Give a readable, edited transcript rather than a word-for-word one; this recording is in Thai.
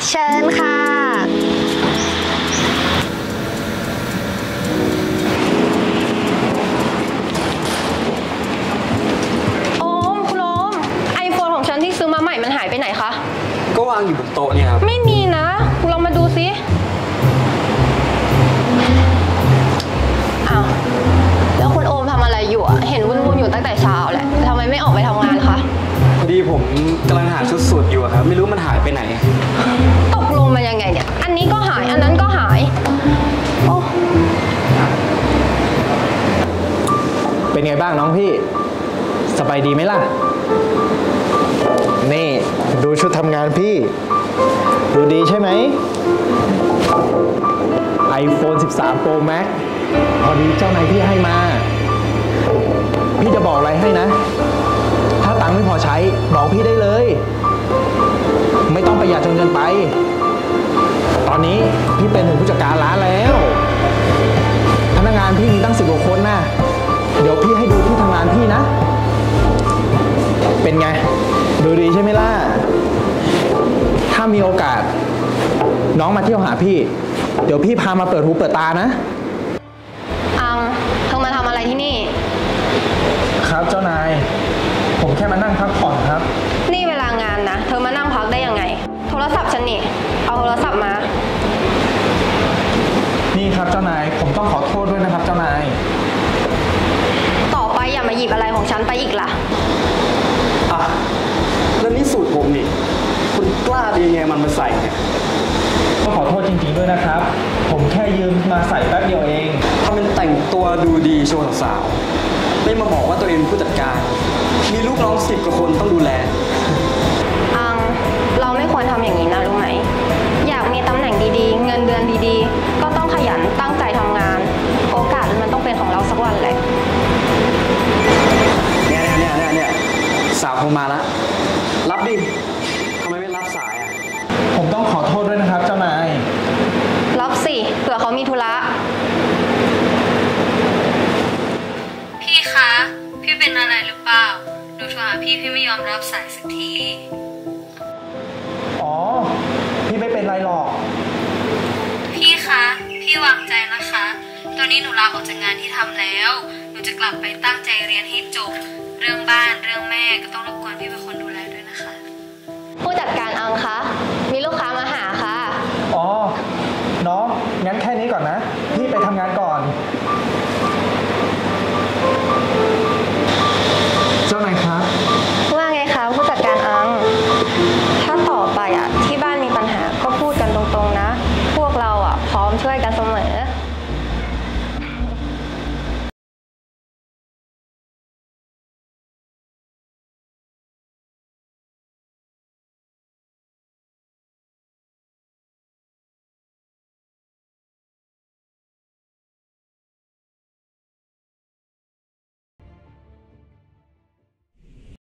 เชิญค่ะโอมคุณโอมไอโฟนของฉันที่ซื้อมาใหม่มันหายไปไหนคะก็วางอยู่บนโต๊ะเนี่ยครับไม่มีนะลองมาดูสิอ้าวแล้วคุณโอมทำอะไรอยู่อะเห็นวุ่นๆอยู่ตั้งแต่เช้าแหละทำไมไม่ออกไปทำงานคะพอดีผมกำลังหาชุดสูทอยู่ครับไม่รู้มันหายไปไหนตกลงมันยังไงเนี่ยอันนี้ก็หายอันนั้นก็หายโอ้เป็นไงบ้างน้องพี่สบายดีไหมล่ะนี่ดูชุดทำงานพี่ดูดีใช่ไหม iPhone 13 Pro Max พอดีเจ้านายพี่ให้มาพี่จะบอกอะไรให้นะถ้าตังค์ไม่พอใช้บอกพี่ได้เลยไม่ต้องประหยัดจนเกินไปตอนนี้พี่เป็นถึงผู้จัดการร้านแล้วพนักงานพี่มีตั้ง10 กว่าคนนะเดี๋ยวพี่ให้ดูที่ทำงานพี่นะเป็นไงดูดีใช่ไหมล่ะถ้ามีโอกาสน้องมาเที่ยวหาพี่เดี๋ยวพี่พามาเปิดหูเปิดตานะอังเธอมาทำอะไรที่นี่ครับเจ้านายผมแค่มานั่งพักผ่อนครับนี่เวลางานนะเธอมานั่งพักได้ยังไงโทรศัพท์ฉันนี่เอาโทรศัพท์มานี่ครับเจ้านายผมต้องขอโทษด้วยนะครับเจ้านายต่อไปอย่ามาหยิบอะไรของฉันไปอีกล่ะอ่ะแล้วนี่สูตรผมนี่คุณกล้าดีไงมันมาใส่เนี่ยต้องขอโทษจริงๆด้วยนะครับผมแค่ยืมมาใส่แป๊บเดียวเองทำเป็นแต่งตัวดูดีโชว์สาวๆไม่มาบอกว่าตัวเองผู้จัดการมีลูกน้อง10 กว่าคนต้องดูแลอังเราไม่ควรทำอย่างนี้นะรู้ไหมอยากมีตำแหน่งดีๆเงินเดือนดีๆก็ต้องขยันตั้งใจทำงานโอกาสมันต้องเป็นของเราสักวันแหละเนี่ยสาวโทรมาแล้วรับดิทำไมไม่รับสายอ่ะผมต้องขอโทษด้วยนะครับเจ้านายรับสิเผื่อเขามีธุระพี่คะพี่เป็นอะไรหรือเปล่าหนูโทรหาพี่ไม่ยอมรับสายสักทีอ๋อพี่ไม่เป็นไรหรอกพี่คะพี่วางใจนะคะตอนนี้หนูลาออกจากงานที่ทำแล้วหนูจะกลับไปตั้งใจเรียนให้จบเรื่องบ้านเรื่องแม่ก็ต้องรบกวนพี่เป็นคนดูแลด้วยนะคะผู้จัดการอังคะมีลูกค้ามาหาค่ะอ๋อน้องงั้นแค่นี้ก่อนนะพี่ไปทำงานก่อนเจ้านายครับว่าไงคะผู้จัดการอังถ้าต่อไปที่บ้านมีปัญหาก็พูดกันตรงๆนะพวกเราพร้อมช่วยกันเสมอ